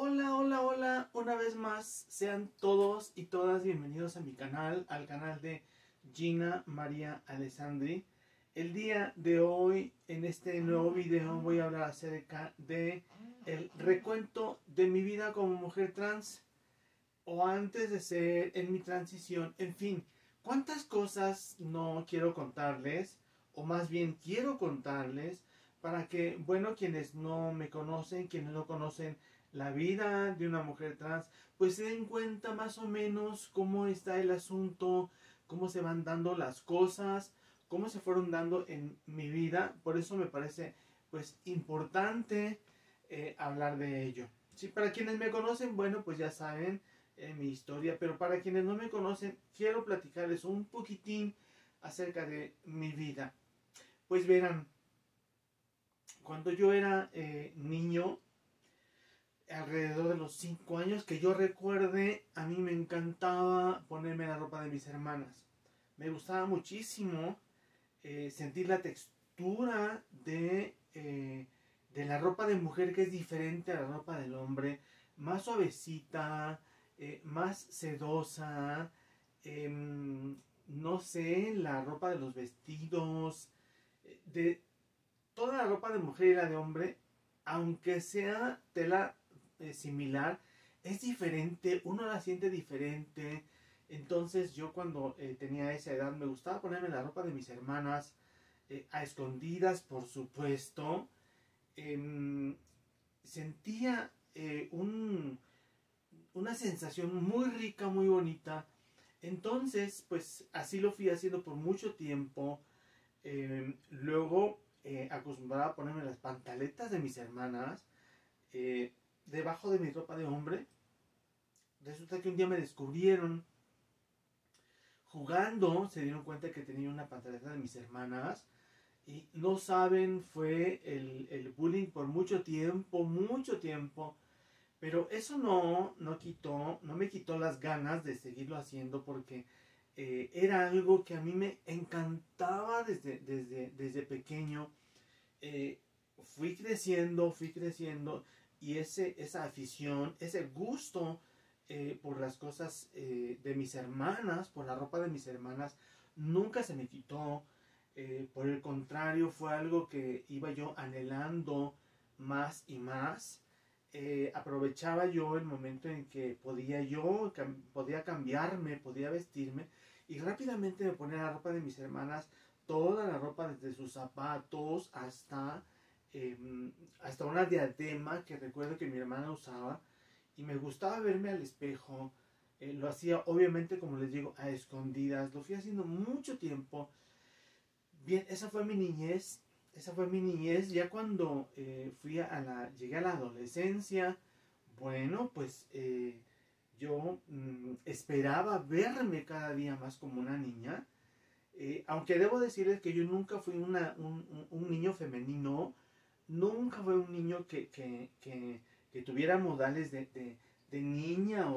Hola, hola, hola, una vez más, sean todos y todas bienvenidos a mi canal, al canal de Gina María Alessandri. El día de hoy, en este nuevo video, voy a hablar acerca de el recuento de mi vida como mujer trans, o antes de ser, en mi transición, en fin, cuántas cosas no quiero contarles, o más bien quiero contarles, para que, bueno, quienes no me conocen, quienes no conocen la vida de una mujer trans, pues se den cuenta más o menos cómo está el asunto, cómo se van dando las cosas, cómo se fueron dando en mi vida. Por eso me parece pues importante hablar de ello. Sí, para quienes me conocen, bueno, pues ya saben mi historia, pero para quienes no me conocen, quiero platicarles un poquitín acerca de mi vida. Pues verán, cuando yo era niño, alrededor de los 5 años que yo recuerde, a mí me encantaba ponerme la ropa de mis hermanas. Me gustaba muchísimo sentir la textura de la ropa de mujer, que es diferente a la ropa del hombre, más suavecita, más sedosa, no sé, la ropa de los vestidos, de toda la ropa de mujer y la de hombre, aunque sea tela similar, es diferente, uno la siente diferente. Entonces yo cuando tenía esa edad me gustaba ponerme la ropa de mis hermanas, a escondidas por supuesto. Sentía una sensación muy rica, muy bonita. Entonces pues así lo fui haciendo por mucho tiempo. Luego acostumbraba a ponerme las pantaletas de mis hermanas debajo de mi ropa de hombre. Resulta que un día me descubrieron jugando, se dieron cuenta que tenía una pantaleta de mis hermanas. Y no saben, fue el bullying por mucho tiempo, mucho tiempo. Pero eso no me quitó las ganas de seguirlo haciendo, porque era algo que a mí me encantaba desde pequeño. Eh, fui creciendo y esa afición, ese gusto por las cosas de mis hermanas, por la ropa de mis hermanas, nunca se me quitó. Por el contrario, fue algo que iba yo anhelando más y más. Aprovechaba yo el momento en que podía cambiarme, podía vestirme, y rápidamente me ponía la ropa de mis hermanas, toda la ropa, desde sus zapatos hasta una diadema que recuerdo que mi hermana usaba, y me gustaba verme al espejo. Lo hacía obviamente, como les digo, a escondidas. Lo fui haciendo mucho tiempo. Bien, esa fue mi niñez. Ya cuando llegué a la adolescencia, bueno, pues yo esperaba verme cada día más como una niña. Aunque debo decirles que yo nunca fui un niño femenino, nunca fue un niño que tuviera modales de niña,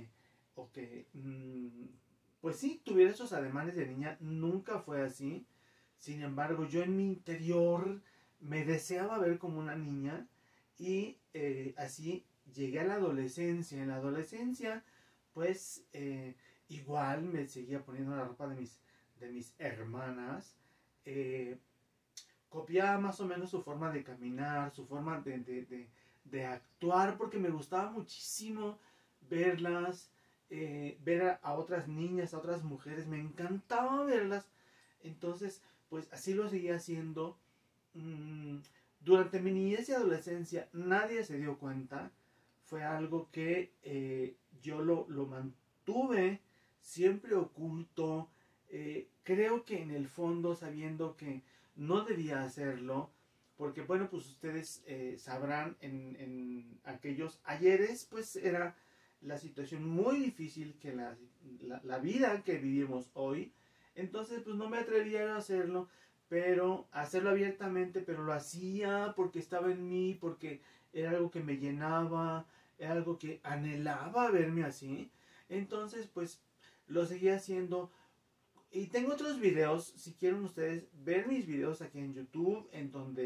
pues sí, tuviera esos ademanes de niña. Nunca fue así. Sin embargo, yo en mi interior me deseaba ver como una niña, y así llegué a la adolescencia. En la adolescencia, pues igual me seguía poniendo la ropa de mis hermanas. Copiaba más o menos su forma de caminar, su forma de actuar, porque me gustaba muchísimo verlas, ver a otras niñas, a otras mujeres, me encantaba verlas. Entonces, pues así lo seguía haciendo. Durante mi niñez y adolescencia nadie se dio cuenta. Fue algo que yo lo mantuve siempre oculto. Creo que en el fondo, sabiendo que no debía hacerlo, porque bueno, pues ustedes sabrán, en aquellos ayeres, pues era la situación muy difícil, que la vida que vivimos hoy. Entonces pues no me atrevía a hacerlo, pero a hacerlo abiertamente, pero lo hacía porque estaba en mí, porque era algo que me llenaba, era algo que anhelaba verme así. Entonces pues lo seguía haciendo. Y tengo otros videos, si quieren ustedes ver mis videos aquí en YouTube, en donde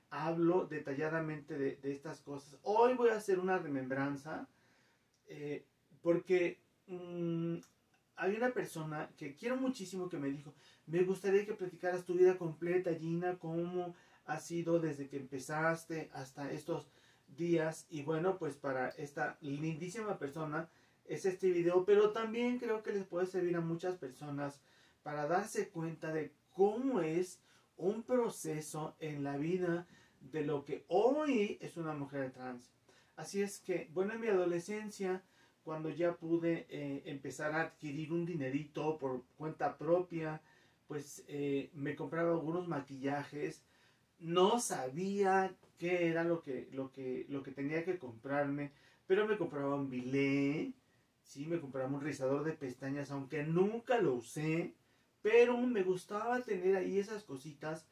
hablo detalladamente de estas cosas. Hoy voy a hacer una remembranza porque hay una persona que quiero muchísimo que me dijo, me gustaría que platicaras tu vida completa, Gina, cómo ha sido desde que empezaste hasta estos días. Y bueno, pues para esta lindísima persona es este video, pero también creo que les puede servir a muchas personas para darse cuenta de cómo es un proceso en la vida de lo que hoy es una mujer trans. Así es que, bueno, en mi adolescencia, cuando ya pude empezar a adquirir un dinerito por cuenta propia, pues me compraba algunos maquillajes. No sabía qué era lo que tenía que comprarme, pero me compraba un bilé, sí, me compraba un rizador de pestañas, aunque nunca lo usé, pero me gustaba tener ahí esas cositas,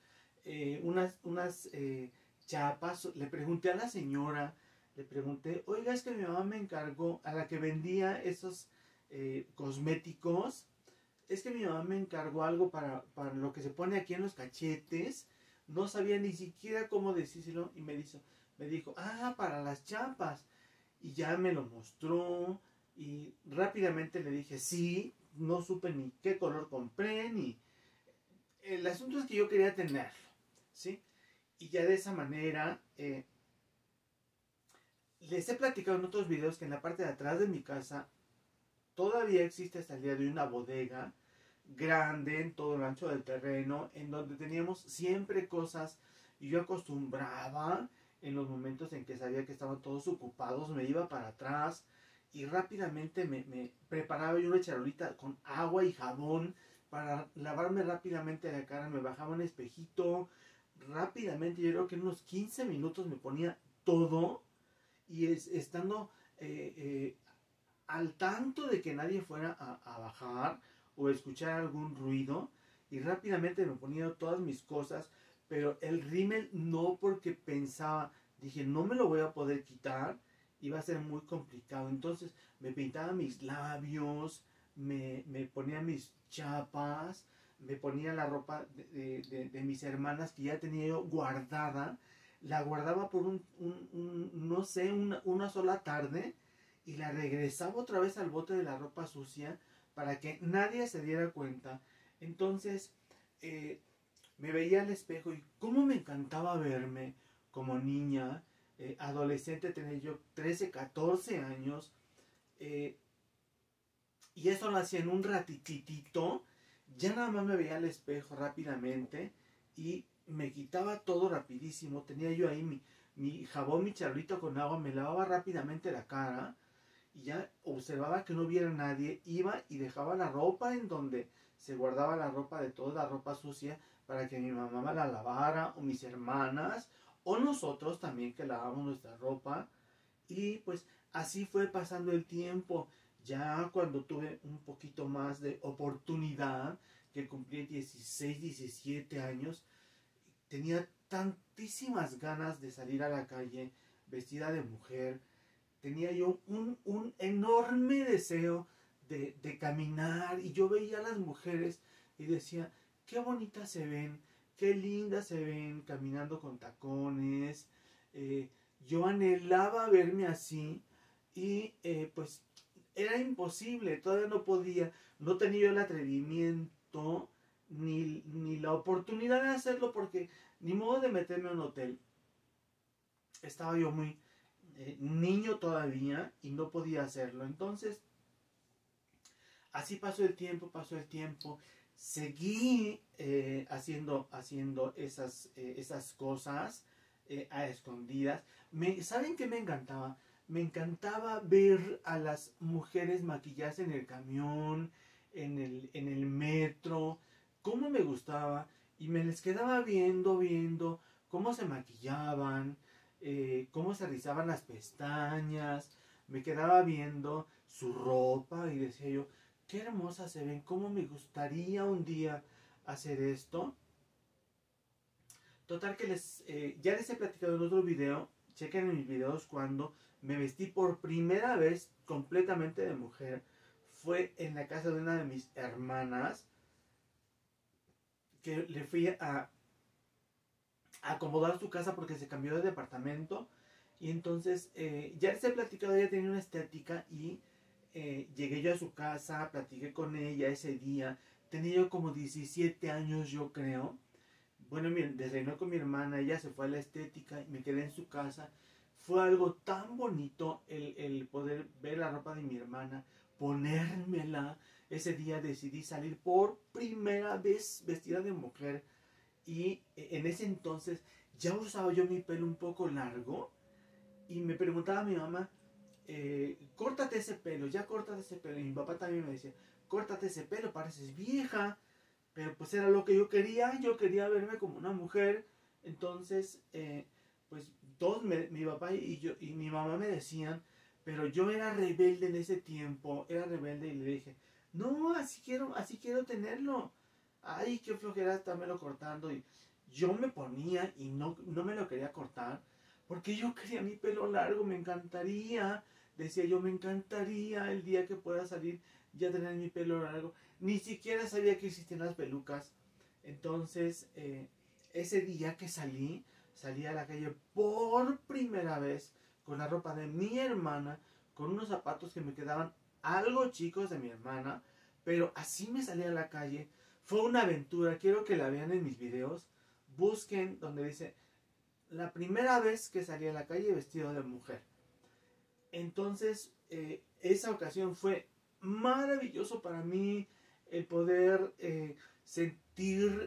unas chapas. Le pregunté a la señora, le pregunté, oiga, es que mi mamá me encargó, a la que vendía esos cosméticos, es que mi mamá me encargó algo para lo que se pone aquí en los cachetes. No sabía ni siquiera cómo decírselo y me dijo, ah, para las chapas. Y ya me lo mostró y rápidamente le dije, sí, no supe ni qué color compré, ni... El asunto es que yo quería tenerlo, ¿sí? Y ya de esa manera, les he platicado en otros videos que en la parte de atrás de mi casa todavía existe hasta el día de hoy una bodega grande en todo el ancho del terreno, en donde teníamos siempre cosas, y yo acostumbraba en los momentos en que sabía que estaban todos ocupados, me iba para atrás y rápidamente me preparaba yo una charolita con agua y jabón para lavarme rápidamente la cara, me bajaba un espejito rápidamente, yo creo que en unos 15 minutos me ponía todo y estando al tanto de que nadie fuera a bajar o escuchar algún ruido, y rápidamente me ponía todas mis cosas, pero el rímel no, porque pensaba, dije, no me lo voy a poder quitar, iba a ser muy complicado. Entonces me pintaba mis labios, me ponía mis chapas, me ponía la ropa de mis hermanas que ya tenía yo guardada, la guardaba por no sé, una sola tarde, y la regresaba otra vez al bote de la ropa sucia para que nadie se diera cuenta. Entonces me veía al espejo y cómo me encantaba verme como niña, adolescente, tenía yo 13, 14 años, eh, y eso lo hacía en un ratitito. Ya nada más me veía al espejo rápidamente y me quitaba todo rapidísimo. Tenía yo ahí mi jabón, mi charrito con agua, me lavaba rápidamente la cara y ya observaba que no hubiera nadie, iba y dejaba la ropa en donde se guardaba la ropa, de toda la ropa sucia, para que mi mamá me la lavara, o mis hermanas, o nosotros también que lavamos nuestra ropa. Y pues así fue pasando el tiempo. Ya cuando tuve un poquito más de oportunidad, que cumplí 16, 17 años, tenía tantísimas ganas de salir a la calle vestida de mujer. Tenía yo un enorme deseo de caminar, y yo veía a las mujeres y decía, qué bonitas se ven, qué lindas se ven caminando con tacones. Yo anhelaba verme así y pues era imposible, todavía no podía, no tenía yo el atrevimiento ni la oportunidad de hacerlo, porque ni modo de meterme a un hotel. Estaba yo muy niño todavía y no podía hacerlo. Entonces, así pasó el tiempo, pasó el tiempo. Seguí haciendo esas cosas a escondidas. ¿Saben qué me encantaba? Me encantaba ver a las mujeres maquillarse en el camión, en el metro. Cómo me gustaba. Y me les quedaba viendo cómo se maquillaban, cómo se rizaban las pestañas. Me quedaba viendo su ropa y decía yo, qué hermosas se ven, cómo me gustaría un día hacer esto. Total que ya les he platicado en otro video, chequen en mis videos cuando me vestí por primera vez completamente de mujer. Fue en la casa de una de mis hermanas, que le fui acomodar su casa porque se cambió de departamento. Y entonces, ya les he platicado, ella tenía una estética y llegué yo a su casa, platiqué con ella ese día. Tenía yo como 17 años, yo creo. Bueno, miren, desayunó con mi hermana, ella se fue a la estética y me quedé en su casa. Fue algo tan bonito el poder ver la ropa de mi hermana, ponérmela. Ese día decidí salir por primera vez vestida de mujer y en ese entonces ya usaba yo mi pelo un poco largo y me preguntaba a mi mamá, córtate ese pelo, ya córtate ese pelo. Y mi papá también me decía, córtate ese pelo, pareces vieja. Pero pues era lo que yo quería verme como una mujer. Entonces, pues todos, mi papá y yo y mi mamá me decían, pero yo era rebelde en ese tiempo, era rebelde y le dije, no, así quiero tenerlo. Ay, qué flojera estármelo cortando. Y yo me ponía y no me lo quería cortar, porque yo quería mi pelo largo, me encantaría. Decía yo, me encantaría el día que pueda salir ya tener mi pelo largo. Ni siquiera sabía que existían las pelucas. Entonces, ese día que salí a la calle por primera vez con la ropa de mi hermana, con unos zapatos que me quedaban algo chicos de mi hermana, pero así me salí a la calle. Fue una aventura, quiero que la vean en mis videos. Busquen donde dice, la primera vez que salí a la calle vestido de mujer. Entonces, esa ocasión fue maravilloso para mí el poder sentir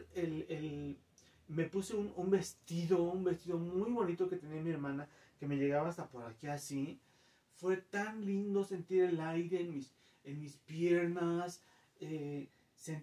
me puse un vestido muy bonito que tenía mi hermana, que me llegaba hasta por aquí así. Fue tan lindo sentir el aire en mis piernas. eh, sen-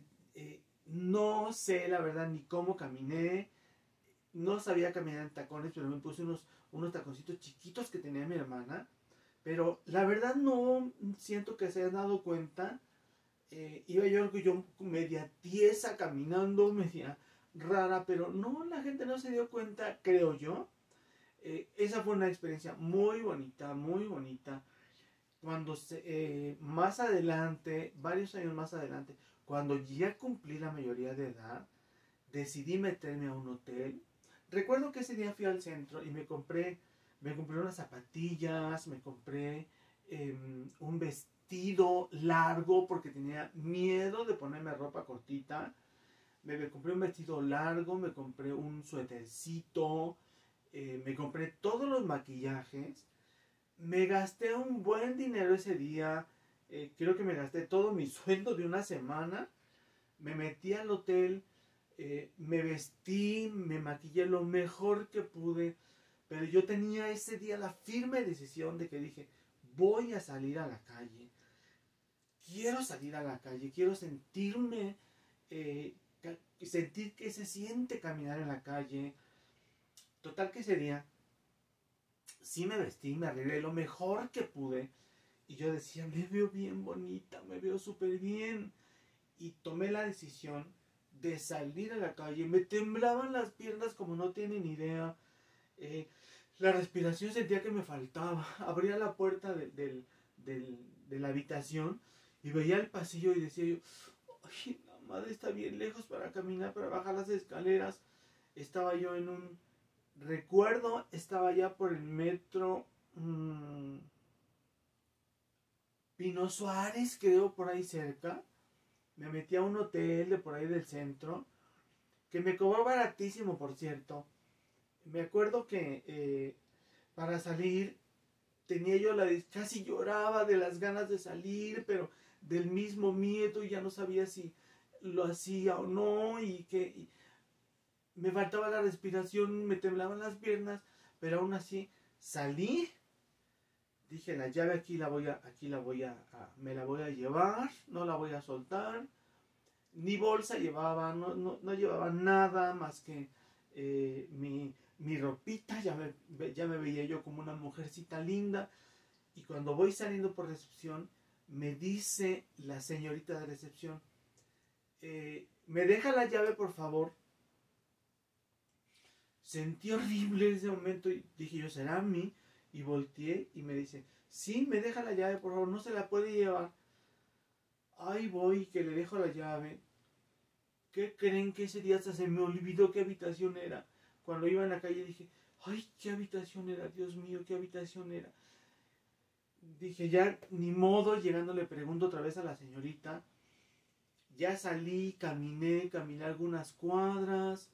no sé la verdad ni cómo caminé. No sabía caminar en tacones, pero me puse unos taconcitos chiquitos que tenía mi hermana. Pero la verdad no siento que se hayan dado cuenta. Iba yo media tiesa caminando, media rara, pero no, la gente no se dio cuenta, creo yo. Esa fue una experiencia muy bonita, muy bonita. Cuando más adelante, varios años más adelante, cuando ya cumplí la mayoría de edad, decidí meterme a un hotel. Recuerdo que ese día fui al centro y me compré unas zapatillas, me compré un vestido largo porque tenía miedo de ponerme ropa cortita. Me compré un vestido largo, me compré un suétercito, me compré todos los maquillajes. Me gasté un buen dinero ese día. Creo que me gasté todo mi sueldo de una semana. Me metí al hotel, me vestí, me maquillé lo mejor que pude, pero yo tenía ese día la firme decisión de que dije, voy a salir a la calle, quiero salir a la calle, quiero sentirme, sentir que se siente caminar en la calle. Total que ese día sí me vestí, me arreglé lo mejor que pude y yo decía, me veo bien bonita, me veo súper bien. Y tomé la decisión de salir a la calle. Me temblaban las piernas como no tienen idea. Eh, la respiración sentía que me faltaba. Abría la puerta de la habitación y veía el pasillo y decía yo, ay, la madre está bien lejos para caminar, para bajar las escaleras. Estaba yo en un... Recuerdo, estaba ya por el metro Pino Suárez, creo, por ahí cerca. Me metí a un hotel de por ahí del centro, que me cobró baratísimo, por cierto. Me acuerdo que para salir tenía yo casi lloraba de las ganas de salir, pero del mismo miedo y ya no sabía si lo hacía o no y me faltaba la respiración, me temblaban las piernas, pero aún así salí. Dije, la llave me la voy a llevar, no la voy a soltar. Ni bolsa llevaba, no llevaba nada más que mi ropita. Ya me veía yo como una mujercita linda. Y cuando voy saliendo por recepción, me dice la señorita de recepción, ¿me deja la llave, por favor? Sentí horrible ese momento y dije yo, ¿será a mí? Y volteé y me dice, sí, me deja la llave, por favor, no se la puede llevar. Ahí voy, que le dejo la llave. ¿Qué creen? Que ese día hasta se me olvidó qué habitación era? cuando iba en la calle dije, ay, qué habitación era, Dios mío, qué habitación era. Dije, ya ni modo, llegando le pregunto otra vez a la señorita. Ya salí, caminé algunas cuadras.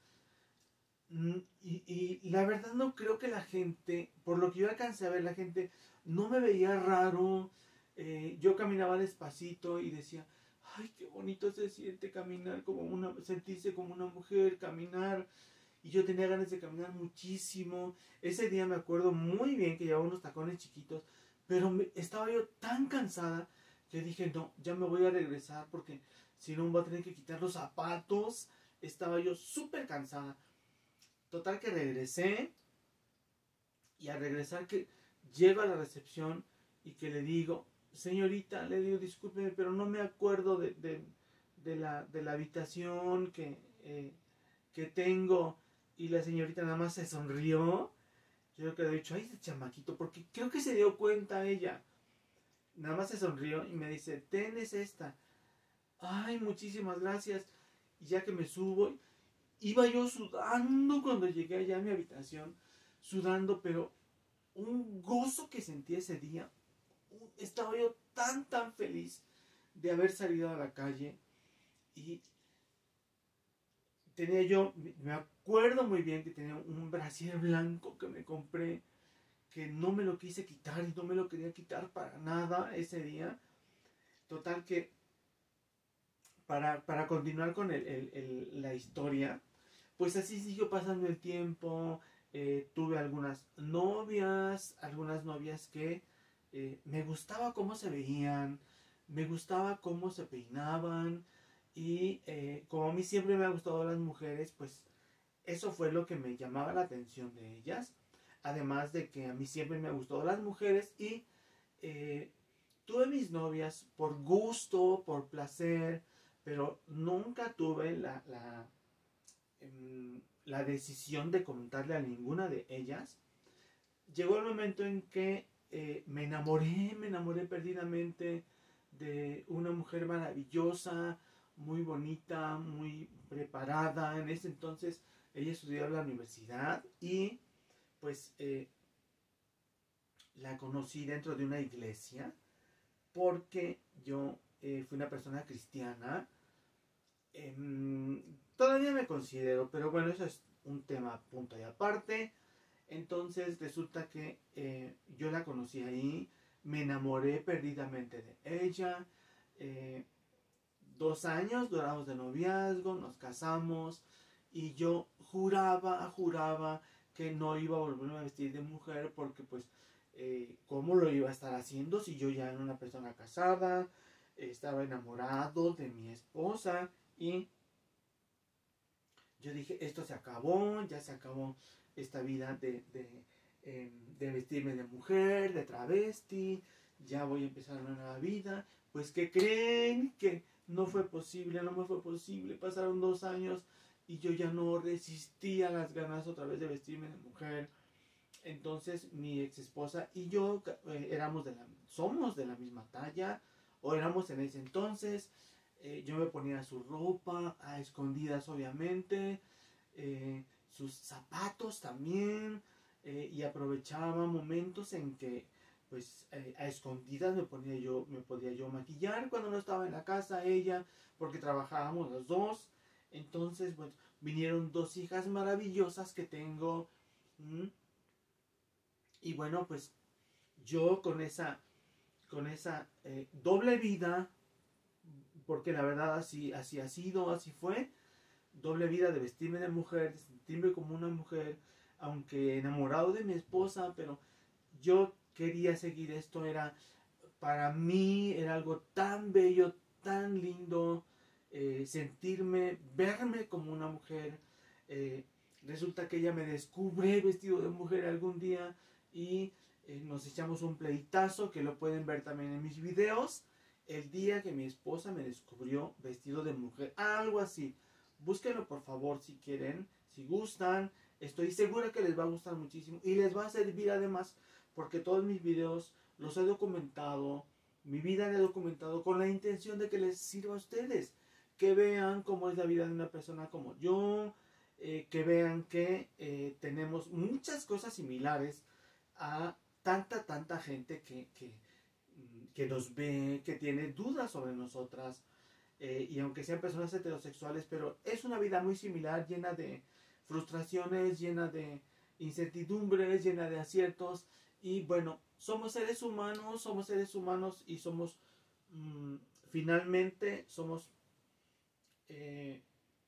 Y la verdad no creo que la gente, por lo que yo alcancé a ver, la gente no me veía raro. Yo caminaba despacito y decía, ay, qué bonito se siente caminar como sentirse como una mujer, caminar. Y yo tenía ganas de caminar muchísimo. Ese día me acuerdo muy bien que llevaba unos tacones chiquitos, pero estaba yo tan cansada que dije, no, ya me voy a regresar porque si no me voy a tener que quitar los zapatos. Estaba yo súper cansada. Total que regresé, y al regresar que llego a la recepción y que le digo, señorita, le digo, discúlpeme, pero no me acuerdo de la habitación que tengo. Y la señorita nada más se sonrió. Yo creo que le he dicho, ay, ese chamaquito, porque creo que se dio cuenta ella. Nada más se sonrió y me dice, ten, es esta. Ay, muchísimas gracias. Y ya que me subo, iba yo sudando cuando llegué allá a mi habitación, sudando, pero un gozo que sentí ese día. Estaba yo tan feliz de haber salido a la calle. Y tenía yo, me acuerdo muy bien que tenía un brasier blanco que me compré, que no me lo quise quitar y no me lo quería quitar para nada ese día. Total que para continuar con la historia, pues así siguió pasando el tiempo. Tuve algunas novias que me gustaba cómo se veían, me gustaba cómo se peinaban. Y como a mí siempre me ha gustado las mujeres, pues eso fue lo que me llamaba la atención de ellas. Además de que a mí siempre me ha gustado las mujeres. Y tuve mis novias por gusto, por placer, pero nunca tuve la decisión de contarle a ninguna de ellas. Llegó el momento en que me enamoré perdidamente de una mujer maravillosa, muy bonita, muy preparada. En ese entonces ella estudiaba en la universidad y pues la conocí dentro de una iglesia porque yo fui una persona cristiana. Todavía me considero, pero bueno, eso es un tema punto y aparte. Entonces resulta que yo la conocí ahí, me enamoré perdidamente de ella. 2 años duramos de noviazgo, nos casamos y yo juraba que no iba a volverme a vestir de mujer porque pues ¿cómo lo iba a estar haciendo si yo ya era una persona casada? Estaba enamorado de mi esposa y yo dije, esto se acabó, ya se acabó esta vida de vestirme de mujer, de travesti, ya voy a empezar una nueva vida. Pues ¿qué creen? Que no fue posible, no me fue posible. Pasaron 2 años y yo ya no resistía las ganas otra vez de vestirme de mujer. Entonces mi ex esposa y yo somos de la misma talla, o éramos en ese entonces. Yo me ponía su ropa, a escondidas obviamente, sus zapatos también, y aprovechaba momentos en que pues a escondidas me podía yo maquillar cuando no estaba en la casa ella, porque trabajábamos los dos. Entonces pues vinieron 2 hijas maravillosas que tengo. Y bueno, pues yo con esa doble vida, porque la verdad así ha sido, así fue, doble vida de vestirme de mujer, de sentirme como una mujer, aunque enamorado de mi esposa, pero yo quería seguir esto. Para mí era algo tan bello, tan lindo, verme como una mujer. Resulta que ella me descubre vestido de mujer algún día y nos echamos un pleitazo que lo pueden ver también en mis videos. El día que mi esposa me descubrió vestido de mujer, algo así. Búsquenlo por favor si quieren, si gustan. Estoy segura que les va a gustar muchísimo y les va a servir además porque todos mis videos los he documentado, mi vida la he documentado con la intención de que les sirva a ustedes, que vean cómo es la vida de una persona como yo, que vean que tenemos muchas cosas similares a tanta gente que nos ve, que tiene dudas sobre nosotras, y aunque sean personas heterosexuales, pero es una vida muy similar, llena de frustraciones, llena de incertidumbres, llena de aciertos. Y bueno, somos seres humanos y somos, mmm, finalmente, somos eh,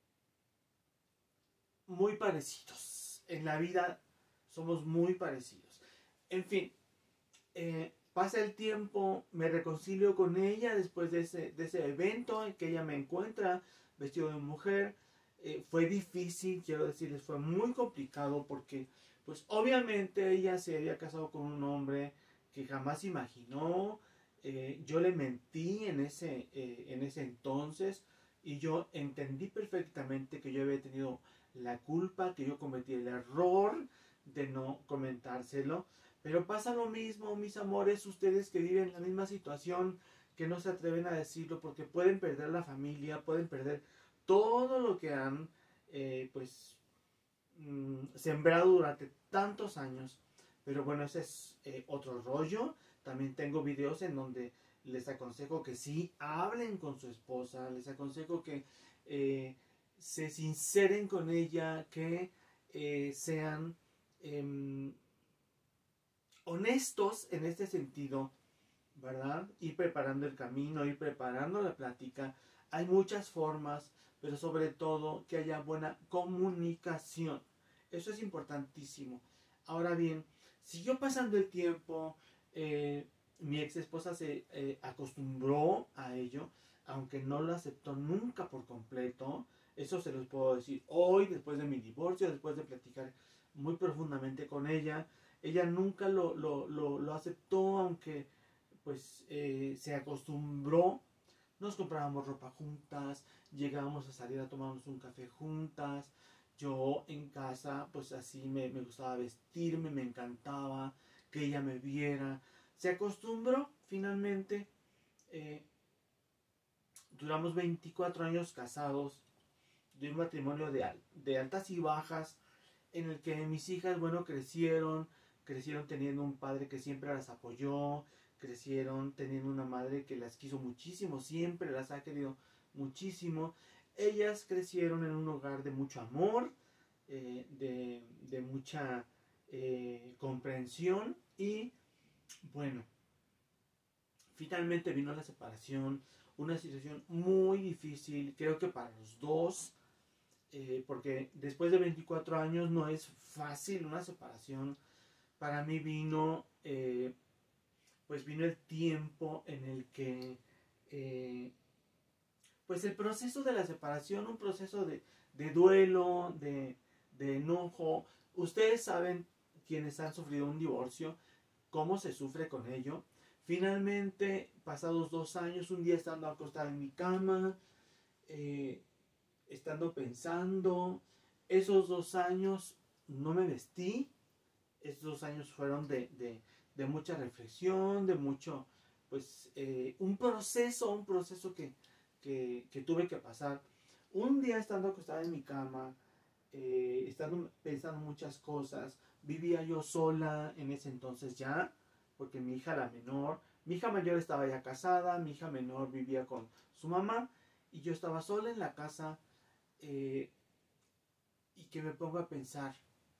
muy parecidos. En la vida somos muy parecidos. En fin, pasa el tiempo, me reconcilio con ella después de ese evento en que ella me encuentra vestido de mujer. Fue difícil, quiero decirles, fue muy complicado porque, pues obviamente ella se había casado con un hombre que jamás imaginó. Yo le mentí en ese entonces y yo entendí perfectamente que yo había tenido la culpa, que yo cometí el error de no comentárselo. Pero pasa lo mismo, mis amores, ustedes que viven la misma situación, que no se atreven a decirlo porque pueden perder la familia, pueden perder todo lo que han pues sembrado durante tantos años. Pero bueno, ese es otro rollo. También tengo videos en donde les aconsejo que sí hablen con su esposa, les aconsejo que se sinceren con ella, que sean honestos en este sentido, ¿verdad? Ir preparando el camino, ir preparando la plática. Hay muchas formas, pero sobre todo que haya buena comunicación. Eso es importantísimo. Ahora bien, siguió pasando el tiempo, mi ex esposa se acostumbró a ello, aunque no lo aceptó nunca por completo. Eso se los puedo decir hoy, después de mi divorcio, después de platicar muy profundamente con ella. Ella nunca lo aceptó, aunque pues se acostumbró. Nos comprábamos ropa juntas, llegábamos a salir a tomarnos un café juntas. Yo en casa, pues así me gustaba vestirme, me encantaba que ella me viera. Se acostumbró finalmente. eh, Duramos 24 años casados, de un matrimonio de altas y bajas, en el que mis hijas, bueno, crecieron teniendo un padre que siempre las apoyó, crecieron teniendo una madre que las quiso muchísimo, siempre las ha querido muchísimo. Ellas crecieron en un hogar de mucho amor, de mucha comprensión y bueno, finalmente vino la separación, una situación muy difícil, creo que para los dos, porque después de 24 años no es fácil una separación. Para mí pues vino el tiempo en el que, pues el proceso de la separación, un proceso de duelo, de enojo. Ustedes saben, quienes han sufrido un divorcio, cómo se sufre con ello. Finalmente, pasados 2 años, un día estando acostada en mi cama, estando pensando, esos 2 años no me vestí. Estos 2 años fueron de mucha reflexión, de mucho, pues, un proceso que tuve que pasar. Un día estando acostada en mi cama, estando pensando muchas cosas, vivía yo sola en ese entonces ya, porque mi hija mayor estaba ya casada, mi hija menor vivía con su mamá, y yo estaba sola en la casa, eh, y que me pongo a pensar,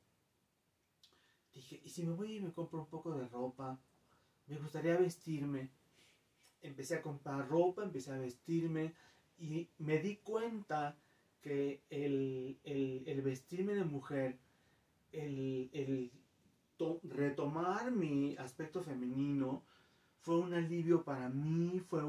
dije, ¿y si me voy y me compro un poco de ropa? Me gustaría vestirme. Empecé a comprar ropa, empecé a vestirme y me di cuenta que el vestirme de mujer, el retomar mi aspecto femenino, fue un alivio para mí, fue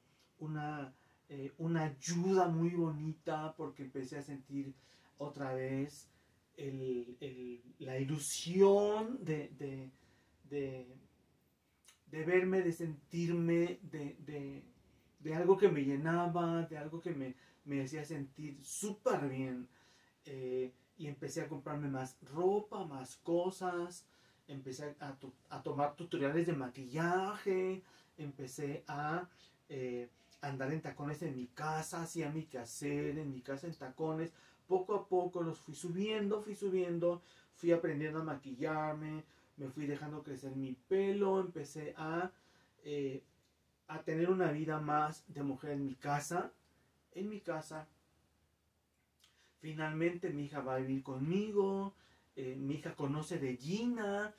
una ayuda muy bonita porque empecé a sentir otra vez la ilusión de, de verme, de sentirme, de algo que me llenaba, de algo que me hacía sentir súper bien. Y empecé a comprarme más ropa, más cosas, empecé a tomar tutoriales de maquillaje, empecé a andar en tacones en mi casa, hacía mi quehacer en mi casa en tacones, poco a poco los fui subiendo, fui aprendiendo a maquillarme, me fui dejando crecer mi pelo, empecé a tener una vida más de mujer en mi casa. En mi casa, finalmente mi hija va a vivir conmigo, mi hija conoce de Gina,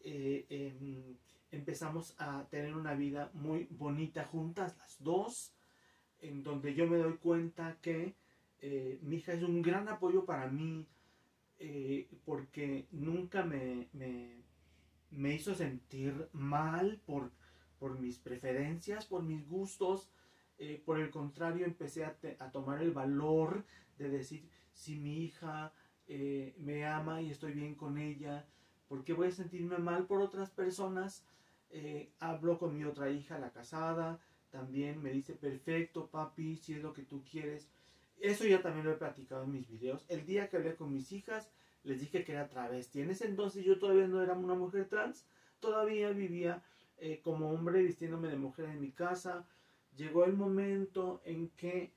empezamos a tener una vida muy bonita juntas las dos, en donde yo me doy cuenta que mi hija es un gran apoyo para mí, porque nunca me hizo sentir mal por mis preferencias, por mis gustos. Por el contrario, empecé a tomar el valor de decir, si mi hija me ama y estoy bien con ella, ¿por qué voy a sentirme mal por otras personas? Hablo con mi otra hija, la casada, también me dice, perfecto papi, si es lo que tú quieres. Eso ya también lo he platicado en mis videos. El día que hablé con mis hijas, les dije que era travesti. En ese entonces yo todavía no era una mujer trans, todavía vivía como hombre vistiéndome de mujer en mi casa. Llegó el momento en que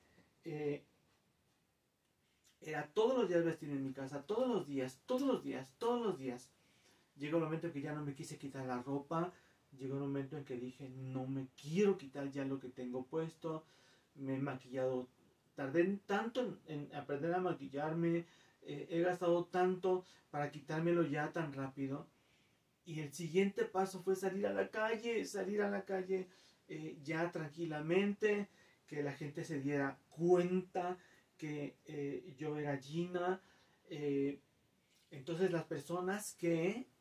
era todos los días vestir en mi casa, todos los días. Llegó el momento en que ya no me quise quitar la ropa, llegó el momento en que dije, no me quiero quitar ya lo que tengo puesto, me he maquillado, tardé tanto en aprender a maquillarme, he gastado tanto para quitármelo ya tan rápido. Y el siguiente paso fue salir a la calle, ya tranquilamente, que la gente se diera cuenta que yo era Gina. Entonces las personas que